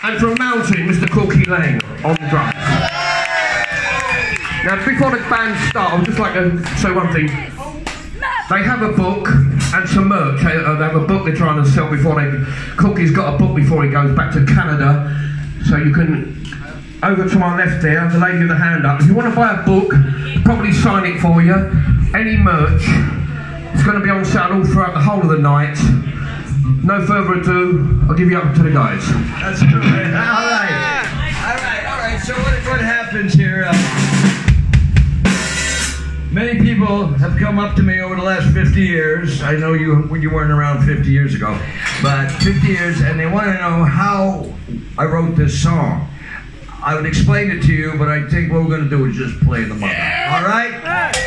And from Mountain, Mr. Corky Laing on the drums. Now, before the band start, I would just like to say one thing. They have a book and some merch. They have a book they're trying to sell before they... Corky's got a book before he goes back to Canada. So you can... Over to my left there, the lady with the hand up. If you want to buy a book, probably sign it for you. Any merch. It's going to be on sale all throughout the whole of the night. No further ado, I'll give you up to the guys. That's true. All right. So what happens here? Many people have come up to me over the last 50 years. I know you weren't around 50 years ago, but 50 years, and they want to know how I wrote this song. I would explain it to you, but I think what we're going to do is just play the mother. All right?